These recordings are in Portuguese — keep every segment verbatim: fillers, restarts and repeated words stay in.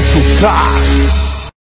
cutucar.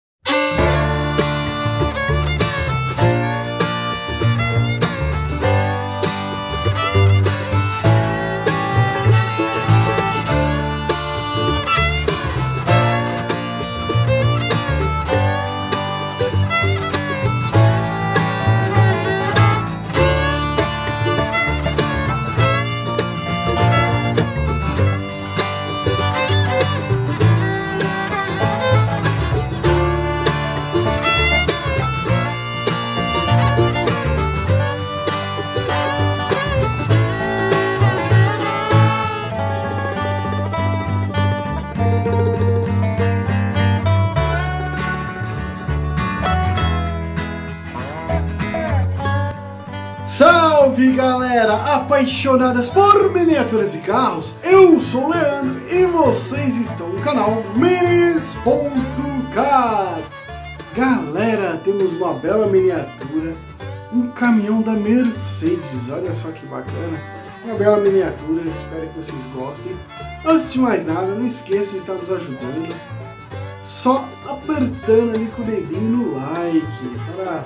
Salve galera, apaixonadas por miniaturas e carros, eu sou o Leandro e vocês estão no canal Minis ponto car. Galera, temos uma bela miniatura, um caminhão da Mercedes, olha só que bacana, uma bela miniatura, espero que vocês gostem. Antes de mais nada, não esqueça de estar nos ajudando, só apertando ali com o dedinho no like, para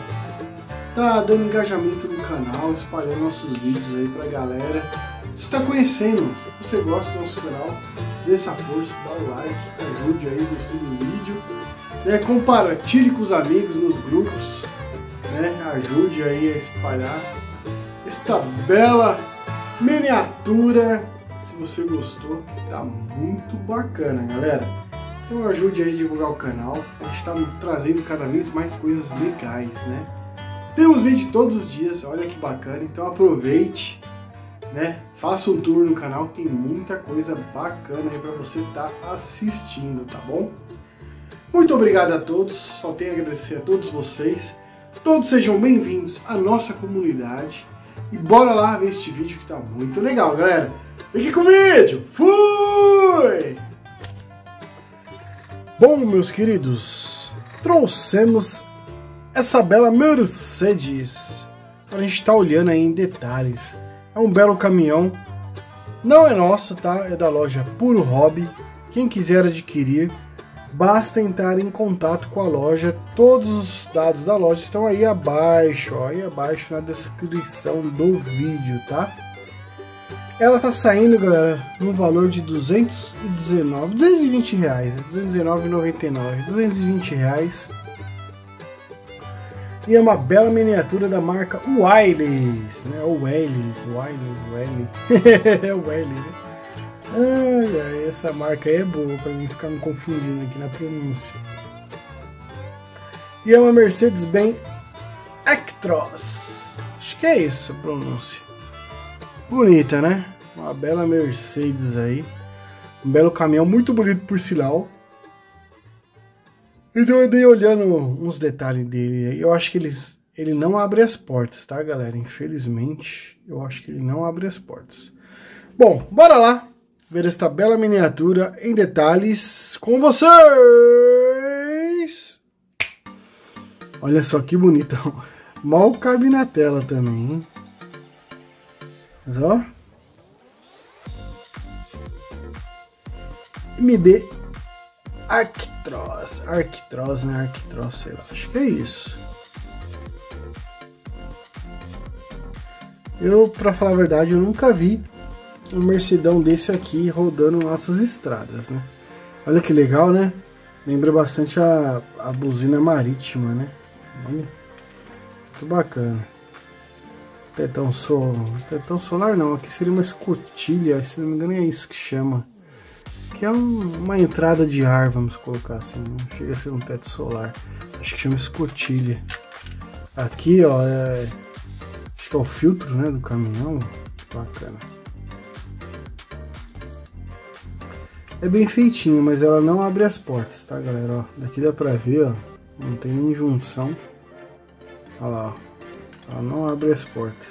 tá dando engajamento no canal, espalhando nossos vídeos aí pra galera. Se tá conhecendo, se você gosta do nosso canal, dê essa força, dá o like, ajude aí, gostou do vídeo, né? Compartilhe com os amigos nos grupos, né? Ajude aí a espalhar esta bela miniatura. Se você gostou, tá muito bacana, galera. Então ajude aí a divulgar o canal, a gente tá trazendo cada vez mais coisas legais, né? Temos vídeo todos os dias, olha que bacana, então aproveite, né? Faça um tour no canal, tem muita coisa bacana aí para você estar tá assistindo, tá bom? Muito obrigado a todos, só tenho a agradecer a todos vocês, todos sejam bem-vindos à nossa comunidade e bora lá ver este vídeo que tá muito legal, galera. Fique com o vídeo, fui! Bom, meus queridos, trouxemos essa bela Mercedes para a gente estar tá olhando aí em detalhes. É um belo caminhão, não é nosso, tá? É da loja Puro Hobby. Quem quiser adquirir, basta entrar em contato com a loja. Todos os dados da loja estão aí abaixo, ó, aí abaixo na descrição do vídeo, tá? Ela tá saindo, galera, no valor de duzentos e dezenove, duzentos e vinte reais, duzentos e dezenove reais e noventa e nove centavos, duzentos e vinte reais. E é uma bela miniatura da marca Willys, né? O Willys, Willys, Willys. É o Willys, né? Ai, ai, essa marca aí é boa para mim ficar me confundindo aqui na pronúncia. E é uma Mercedes-Benz Actros. Acho que é isso a pronúncia. Bonita, né? Uma bela Mercedes aí. Um belo caminhão, muito bonito por sinal. Então eu andei olhando uns detalhes dele. Eu acho que eles, ele não abre as portas, tá, galera? Infelizmente, eu acho que ele não abre as portas. Bom, bora lá ver esta bela miniatura em detalhes com vocês. Olha só que bonitão. Mal cabe na tela também, hein? Mas ó. M D Actros, Arctros, né? Arctros, sei lá, acho que é isso. Eu, pra falar a verdade, eu nunca vi um Mercedão desse aqui rodando nossas estradas, né? Olha que legal, né? Lembra bastante a, a buzina marítima, né? Olha, muito bacana. Tetão, sol, tetão solar não, aqui seria uma escotilha, se não me engano é isso que chama. Que é um, uma entrada de ar, vamos colocar assim, não chega a ser um teto solar, acho que chama escotilha. Aqui, ó, é, acho que é o filtro, né, do caminhão, bacana. É bem feitinho, mas ela não abre as portas, tá, galera? Ó, daqui dá pra ver, ó, não tem nem junção. Olha lá, ó, ela não abre as portas.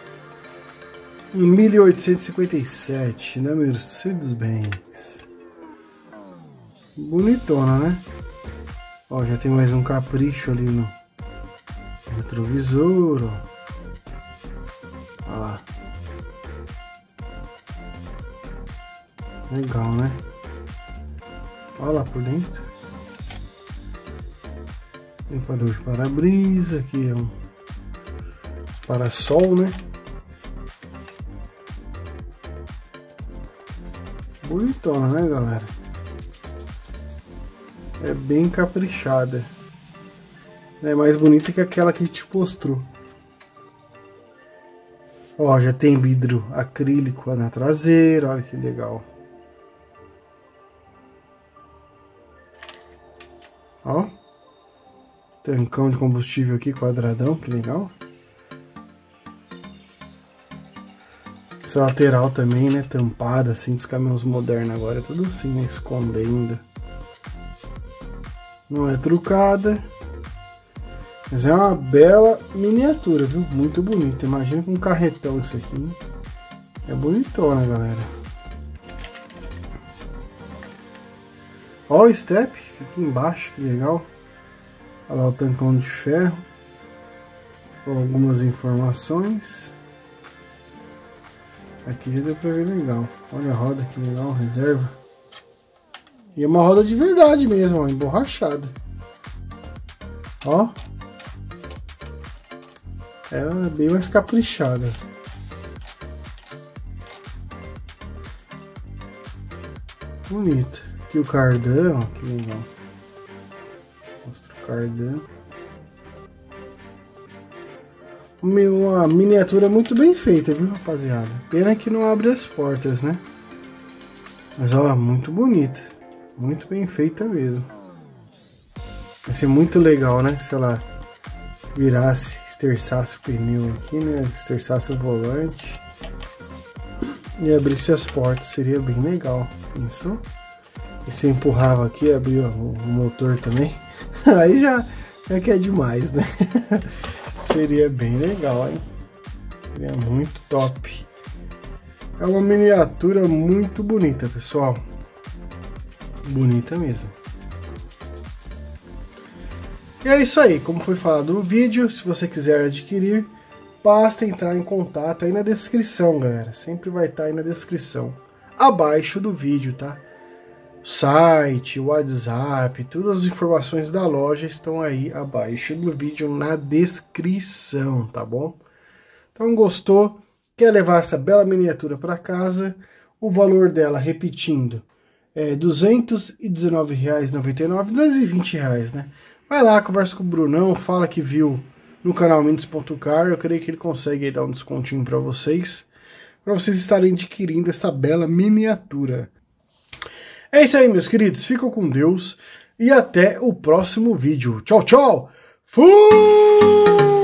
mil oitocentos e cinquenta e sete, né, Mercedes-Benz. Bonitona, né? Ó, já tem mais um capricho ali no retrovisor, ó. Olha lá. Legal, né? Olha lá por dentro. Limpador de para-brisa, aqui é um para-sol, né? Bonitona, né, galera? É bem caprichada. É mais bonita que aquela que te mostrou. Ó, já tem vidro acrílico na traseira, olha que legal. Ó. Tancão de combustível aqui, quadradão, que legal. Essa lateral também, né, tampada, assim, dos caminhões modernos agora, é tudo assim, né, escondendo. Não é trucada, mas é uma bela miniatura, viu? Muito bonita. Imagina com um carretão isso aqui. É bonitona, galera. Ó o step, fica embaixo, que legal. Olha lá o tancão de ferro. Com algumas informações. Aqui já deu pra ver legal. Olha a roda, que legal, reserva. E é uma roda de verdade mesmo, ó, emborrachada. Ó. Ela é bem mais caprichada. Bonita. Aqui o cardan, ó, que legal. Mostra o cardan. Uma miniatura muito bem feita, viu, rapaziada? Pena que não abre as portas, né? Mas, ó, muito bonita. Muito bem feita mesmo. Vai ser muito legal, né? Se ela virasse, esterçasse o pneu aqui, né? Esterçasse o volante. E abrisse as portas, seria bem legal. Pensou? E se empurrava aqui, abria o, o motor também. Aí já, já que é demais, né? Seria bem legal, hein? Seria muito top. É uma miniatura muito bonita, pessoal. Bonita mesmo. E é isso aí, como foi falado no vídeo, se você quiser adquirir, basta entrar em contato aí na descrição, galera. Sempre vai estar aí na descrição, abaixo do vídeo, tá? Site, WhatsApp, todas as informações da loja estão aí abaixo do vídeo na descrição, tá bom? Então gostou, quer levar essa bela miniatura para casa, o valor dela, repetindo, é duzentos e dezenove reais e noventa e nove centavos, duzentos e vinte reais, né? Vai lá, conversa com o Brunão, fala que viu no canal Minis ponto car, eu creio que ele consegue aí dar um descontinho para vocês, para vocês estarem adquirindo essa bela miniatura. É isso aí, meus queridos. Ficam com Deus e até o próximo vídeo. Tchau, tchau. Fui!